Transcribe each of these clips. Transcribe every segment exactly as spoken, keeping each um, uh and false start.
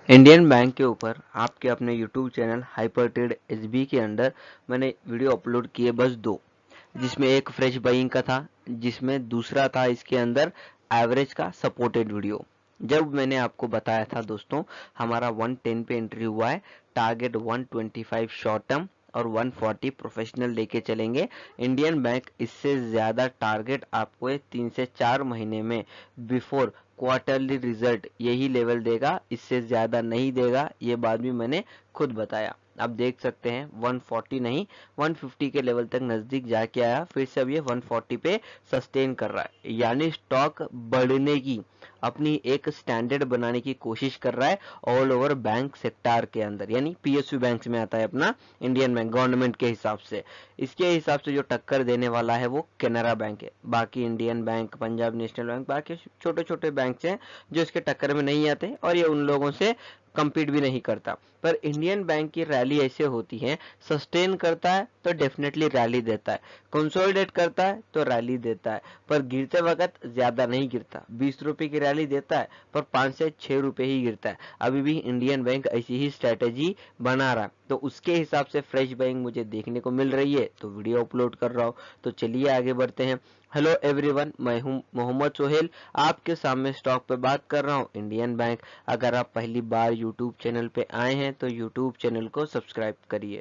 Indian bank के ऊपर आपके अपने YouTube channel hyper trade S B के अंदर मैंने वीडियो अपलोड किए बस दो, जिसमें एक फ्रेश बाइंग का था, जिसमें दूसरा था इसके अंदर एवरेज का सपोर्टेड वीडियो। जब मैंने आपको बताया था दोस्तों हमारा वन टेन पे एंट्री हुआ है, target one twenty five short term और वन फोर्टी प्रोफेशनल लेके चलेंगे। इंडियन बैंक इससे ज्यादा टारगेट आपको ये तीन से चार महीने में बिफोर क्वार्टरली रिजल्ट यही लेवल देगा, इससे ज्यादा नहीं देगा। ये बात भी मैंने खुद बताया। आप देख सकते हैं वन फोर्टी नहीं वन फिफ्टी के लेवल तक नजदीक जाके आया, फिर से अब ये वन फोर्टी पे सस्टेन कर रहा है, यानी स्टॉक बढ़ने की अपनी एक स्टैंडर्ड बनाने की कोशिश कर रहा है ऑल ओवर बैंक सेक्टर के अंदर, यानी पीएसयू बैंक में आता है अपना इंडियन बैंक गवर्नमेंट के हिसाब से। इसके हिसाब से जो टक्कर देने वाला है वो कैनरा बैंक है। बाकी Indian bank, Punjab national bank, बाकी छोटे छोटे बैंक हैं जो इसके टक्कर में नहीं आते और ये उन लोगों से कंपीट भी नहीं करता। पर इंडियन बैंक की रैली ऐसे होती है, सस्टेन करता है तो डेफिनेटली रैली देता है, कंसोलिडेट करता है तो रैली देता है, पर गिरते वक्त ज्यादा नहीं गिरता। बीस रुपए की रैली देता है पर पांच से छह रुपए ही गिरता है। अभी भी इंडियन बैंक ऐसी ही स्ट्रेटेजी बना रहा है, तो उसके हिसाब से फ्रेश बाइंग मुझे देखने को मिल रही है तो वीडियो अपलोड कर रहा हूँ। तो चलिए आगे बढ़ते हैं। हेलो एवरीवन, मैं हूं मोहम्मद सोहेल, आपके सामने स्टॉक पे बात कर रहा हूं इंडियन बैंक। अगर आप पहली बार यूट्यूब चैनल पे आए हैं तो यूट्यूब चैनल को सब्सक्राइब करिए।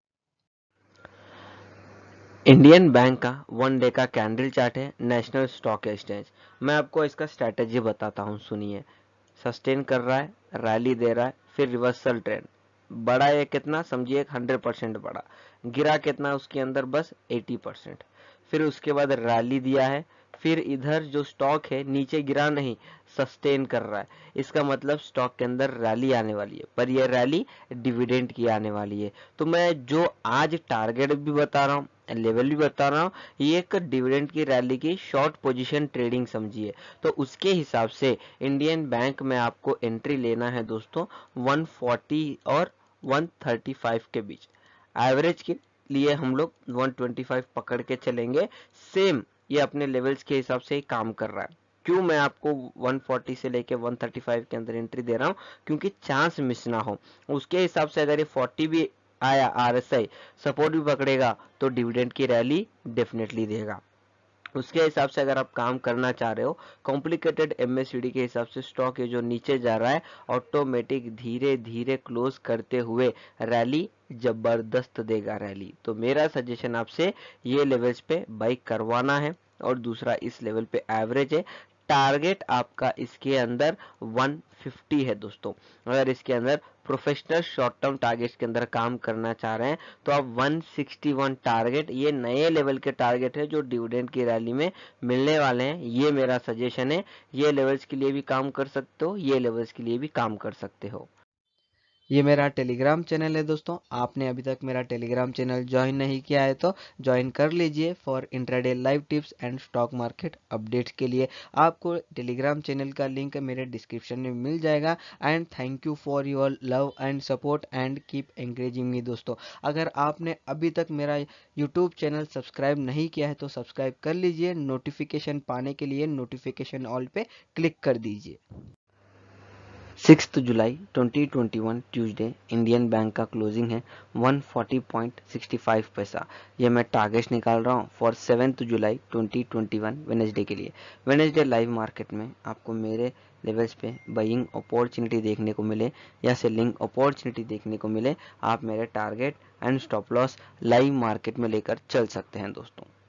इंडियन बैंक का वन डे का कैंडल चार्ट है नेशनल स्टॉक एक्सचेंज। मैं आपको इसका स्ट्रेटेजी बताता हूं, सुनिए। सस्टेन कर रहा है, रैली दे रहा है, फिर रिवर्सल ट्रेंड। बढ़ा है कितना, समझिए हंड्रेड परसेंट बढ़ा। गिरा कितना उसके अंदर, बस एटी परसेंट। फिर उसके बाद रैली दिया है, फिर इधर जो स्टॉक है नीचे गिरा नहीं, सस्टेन कर रहा है। इसका मतलब स्टॉक के अंदर रैली आने वाली है, पर यह रैली डिविडेंड की आने वाली है। तो मैं जो आज टारगेट भी बता रहा हूँ, लेवल भी बता रहा हूँ, ये एक डिविडेंड की रैली की शॉर्ट पोजीशन ट्रेडिंग समझिए। तो उसके हिसाब से इंडियन बैंक में आपको एंट्री लेना है दोस्तों वन फोर्टी और वन थर्टी फाइव के बीच। एवरेज के लिए हम लोग वन ट्वेंटी फाइव पकड़ के चलेंगे। सेम ये अपने लेवल्स के हिसाब से ही काम कर रहा है। क्यों मैं आपको वन फोर्टी से लेके वन थर्टी फाइव के अंदर एंट्री दे रहा हूँ, क्योंकि चांस मिस ना हो। उसके हिसाब से अगर ये फोर्टी भी आया, आरएसआई सपोर्ट भी पकड़ेगा तो डिविडेंड की रैली डेफिनेटली देगा। उसके हिसाब से अगर आप काम करना चाह रहे हो, कॉम्प्लिकेटेड एमएससीडी के हिसाब से स्टॉक ये जो नीचे जा रहा है ऑटोमेटिक धीरे धीरे क्लोज करते हुए रैली जबरदस्त देगा रैली। तो मेरा सजेशन आपसे ये लेवल्स पे बाई करवाना है। और दूसरा इस लेवल पे एवरेज है, टारगेट आपका इसके अंदर वन फिफ्टी है दोस्तों। अगर इसके अंदर प्रोफेशनल शॉर्ट टर्म टारगेट्स के अंदर काम करना चाह रहे हैं तो आप वन सिक्सटी वन टारगेट, ये नए लेवल के टारगेट है जो डिविडेंड की रैली में मिलने वाले हैं। ये मेरा सजेशन है, ये लेवल्स के लिए भी काम कर सकते हो, ये लेवल्स के लिए भी काम कर सकते हो। ये मेरा टेलीग्राम चैनल है दोस्तों, आपने अभी तक मेरा टेलीग्राम चैनल ज्वाइन नहीं किया है तो ज्वाइन कर लीजिए for intraday live tips and stock market updates के लिए। आपको टेलीग्राम चैनल का लिंक मेरे डिस्क्रिप्शन में मिल जाएगा। And thank you for your love and support and keep encouraging me दोस्तों। अगर आपने अभी तक मेरा यूट्यूब चैनल सब्सक्राइब नहीं किया है तो सब्सक्राइब कर लीजिए। नोटिफिकेशन पाने के लिए नोटिफिकेशन ऑल पे क्लिक कर दीजिए। Six July twenty twenty one Tuesday Indian bank का क्लोजिंग है one forty point sixty five पैसा। ये मैं टारगेट निकाल रहा हूँ for seventh July twenty twenty one Wednesday के लिए। वेडनेसडे लाइव मार्केट में आपको मेरे लेवल्स पे बाइंग अपॉर्चुनिटी देखने को मिले या सेलिंग अपॉर्चुनिटी देखने को मिले, आप मेरे target and stop loss live market में लेकर चल सकते हैं दोस्तों।